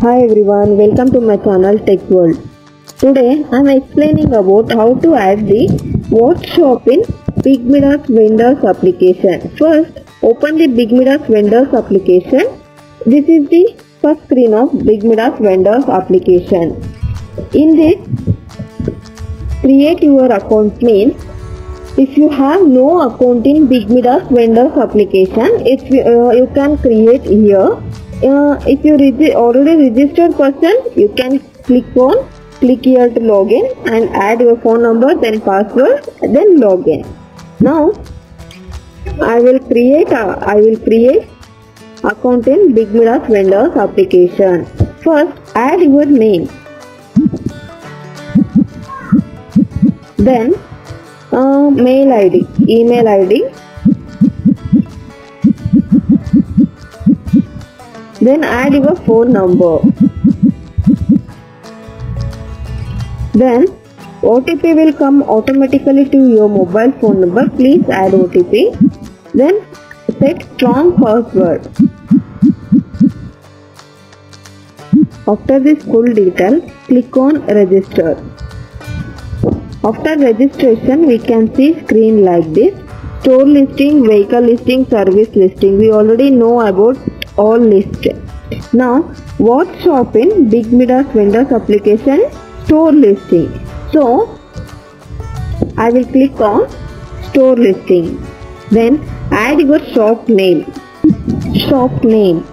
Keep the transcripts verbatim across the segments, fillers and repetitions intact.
Hi everyone, welcome to my channel Tech World. Today I am explaining about how to add the Watch Shop in Bigmidas Vendors application. First, open the Bigmidas Vendors application. This is the first screen of Bigmidas Vendors application. In this, create your account means if you have no account in Bigmidas Vendors application, it, uh, you can create here. Uh, if you regi already registered person, you can click on click here to login and add your phone number, then password, then login. Now I will create a, I will create account in Bigmidas Vendors application. First, add your name, then uh, mail I D, email I D, then add your phone number. Then O T P will come automatically to your mobile phone number. Please add O T P. Then set strong password. After this full detail, click on register. After registration, we can see screen like this. Store listing, vehicle listing, service listing. We already know about all list. Now Watch Shop in Bigmidas Vendors application store listing. So I will click on store listing. Then add your shop name. Shop name.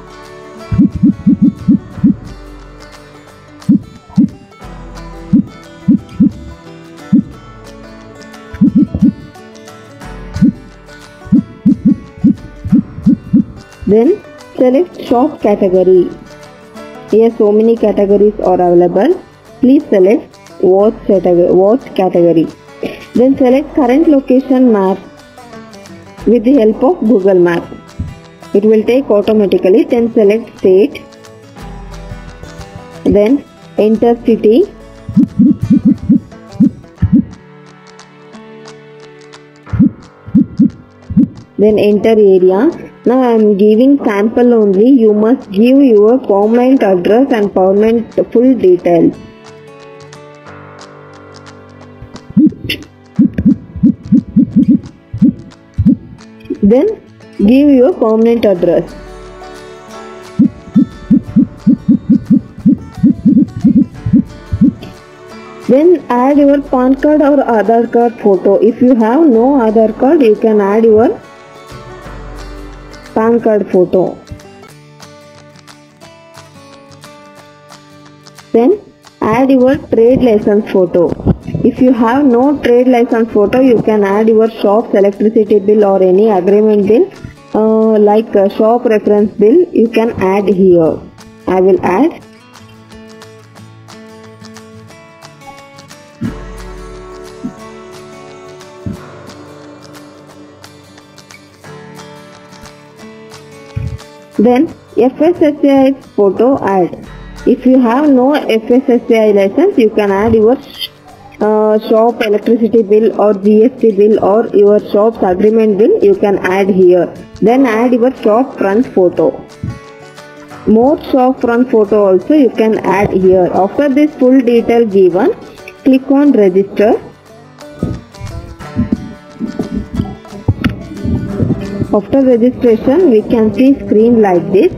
Then select shop category. Here so many categories are available. Please select watch category. Watch category. Then select current location map with the help of Google Map. It will take automatically. Then select state. Then enter city. Then enter area. Now I am giving sample only. You must give your permanent address and permanent full details. Then give your permanent address. Then add your PAN card or Aadhaar card photo. If you have no Aadhaar card, you can add your PAN card photo. Then add your trade license photo. If you have no trade license photo, you can add your shop's electricity bill or any agreement bill uh, like a shop reference bill. You can add here. I will add. Then F S S A I photo add. If you have no F S S A I license, you can add your uh, shop electricity bill or G S T bill or your shop's agreement bill. You can add here. Then add your shop front photo. More shop front photo also you can add here. After this full detail given, click on register. After registration, we can see screen like this.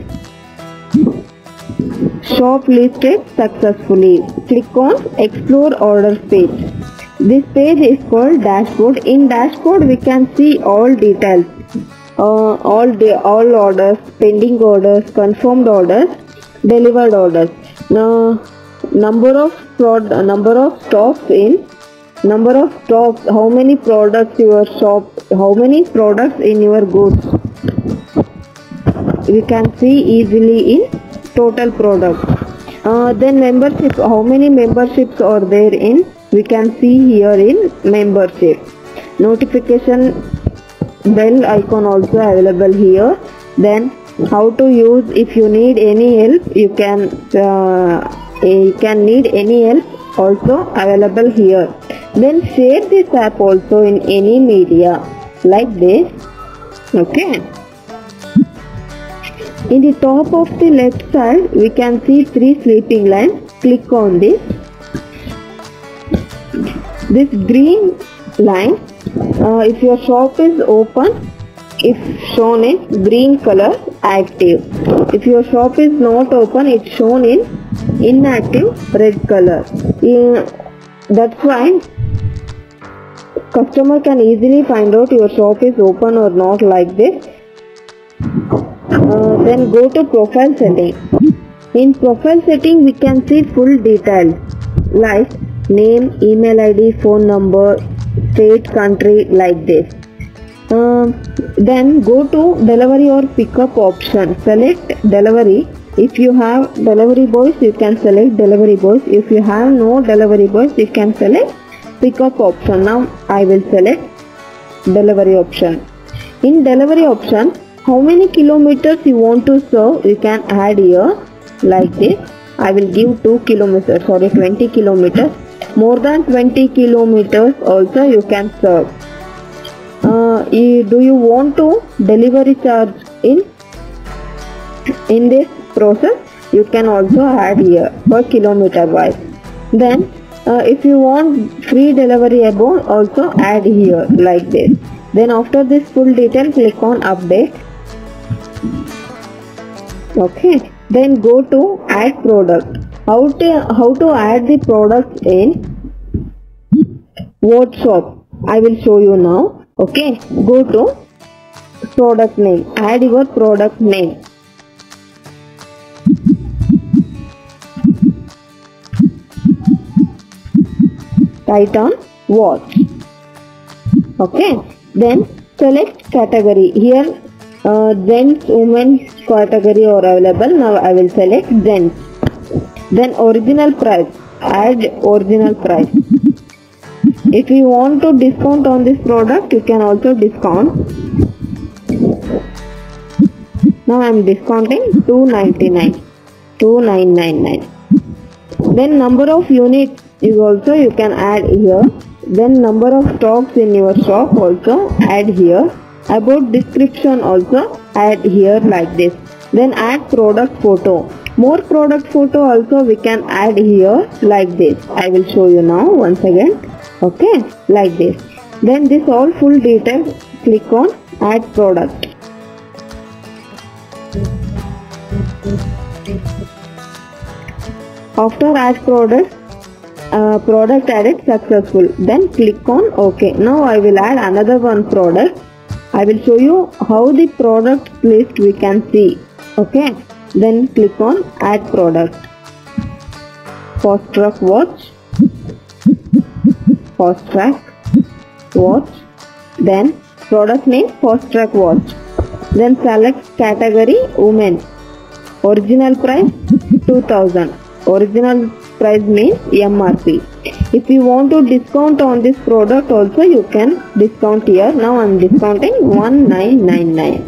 Shop listed successfully. Click on explore orders page. This page is called dashboard. In dashboard, we can see all details. Uh, all the all orders, pending orders, confirmed orders, delivered orders. Now, number of prod, number of stocks in. Number of stocks, how many products your shop, how many products in your goods. You can see easily in total products. Uh, then membership, how many memberships are there in, we can see here in membership. Notification bell icon also available here. Then how to use, if you need any help, you can, uh, you can need any help also available here. Then share this app also in any media like this. Okay. In the top of the left side, we can see three sleeping lines. Click on this. This green line, uh, if your shop is open, if shown in green color, active. If your shop is not open, it's shown in inactive, red color. Uh, that's why customer can easily find out your shop is open or not, like this. Uh, then go to profile setting. In profile setting, we can see full details like name, email I D, phone number, state, country, like this. Uh, then go to delivery or pickup option. Select delivery. If you have delivery boys, you can select delivery boys. If you have no delivery boys, you can select pickup option. Now I will select delivery option. In delivery option, how many kilometers you want to serve, you can add here, like this. I will give two kilometers, sorry, twenty kilometers. More than twenty kilometers also you can serve. Uh, you, do you want to delivery charge in in this process? You can also add here per kilometer wise. Then uh, if you want free delivery above, also add here, like this. Then after this full detail, click on update. Okay. Then go to add product. How to how to add the product in WhatsApp? I will show you now. Okay, go to product name. Add your product name. Write on watch. Okay, then select category. Here uh, gents, women's category are available. Now I will select gents. Then original price. Add original price. If you want to discount on this product, you can also discount. Now I am discounting two ninety-nine, two nine nine nine. Then number of units is also you can add here. Then number of stocks in your shop also add here. About description also add here, like this. Then add product photo. More product photo also we can add here, like this. I will show you now once again. Okay, like this. Then this all full details, click on add product. After add product, uh, product added successful. Then click on OK. Now I will add another one product. I will show you how the product list we can see. Okay. Then click on add product. Fast track watch. Fast track watch. Then product name fast track watch. Then select category women. Original price two thousand. Original price means M R P. If you want to discount on this product also, you can discount here. Now I am discounting one nine nine nine.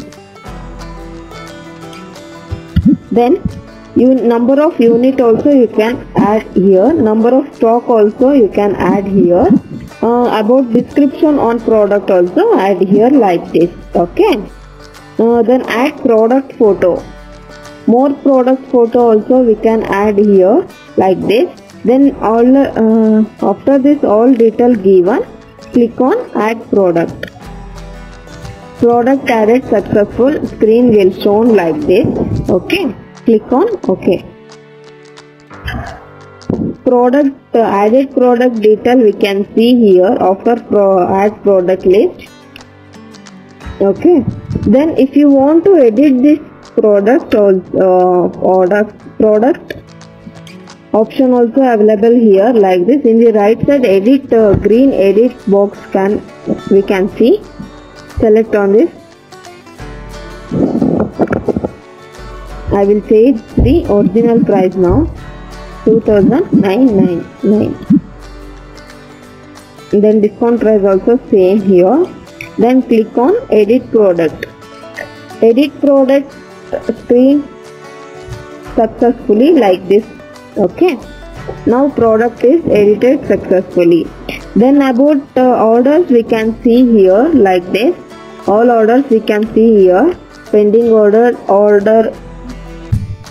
Then you number of unit also you can add here. Number of stock also you can add here. Uh, about description on product also add here, like this. Okay. Uh, then add product photo. More product photo also we can add here, like this. Then all uh, after this all detail given, click on add product. Product added successful. Screen will shown like this. Okay. Click on OK. Product uh, added product detail we can see here after pro add product list. Okay. Then if you want to edit this product or uh, product product option also available here, like this. In the right side, edit uh, green edit box can we can see. Select on this. I will change the original price now, two thousand nine hundred ninety-nine. Then discount price also same here. Then click on edit product. Edit product screen successfully, like this. Okay. Now product is edited successfully. Then about uh, orders we can see here, like this. All orders we can see here. Pending order, order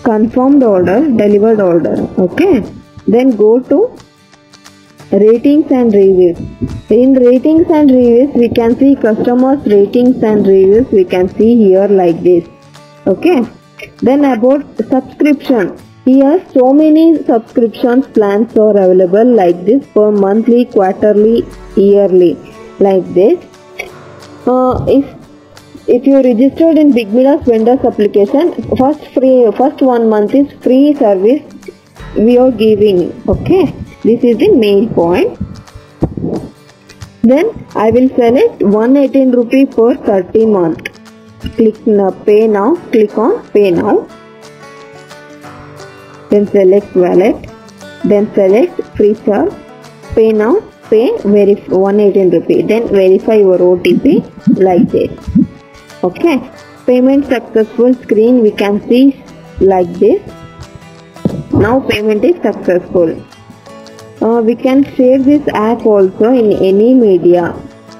confirmed order, delivered order. Okay, then go to ratings and reviews. In ratings and reviews we can see customers ratings and reviews, we can see here like this. Okay, then about subscription, here so many subscriptions plans are available like this for monthly, quarterly, yearly, like this. Uh, if if you registered in Big Midas vendors application, first free first one month is free service we are giving. Okay, this is the main point. Then I will select one hundred eighteen rupee for thirty month. Click now, pay now, click on pay now. Then select wallet, then select free charge, pay now, pay verify one hundred eighteen rupee, then verify your O T P like this. Okay, payment successful screen we can see like this. Now payment is successful. Uh, we can share this app also in any media.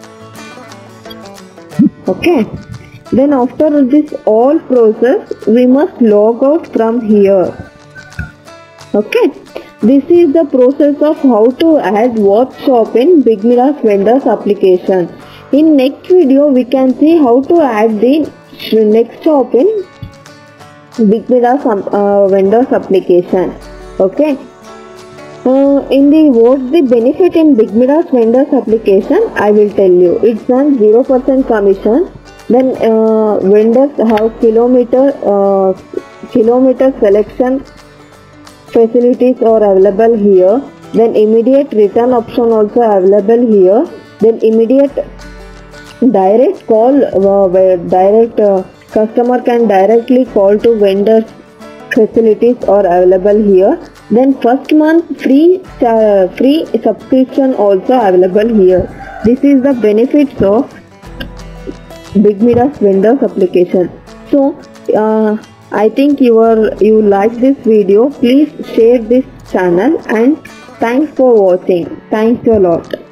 Okay, then after this all process we must log out from here. Okay, this is the process of how to add WhatsApp in Big Midas vendors application. In next video we can see how to add the next shop in Big Midas uh, vendors application. Okay, uh, in the what's the benefit in Big Midas vendors application, I will tell you. It's on zero percent commission. Then uh, vendors have kilometer uh, kilometer selection facilities are available here. Then immediate return option also available here. Then immediate direct call, uh, where direct uh, customer can directly call to vendors facilities are available here. Then first month free uh, free subscription also available here. This is the benefits of Big Midas vendors application. So uh, I think you are you like this video. Please share this channel and thanks for watching. Thanks a lot.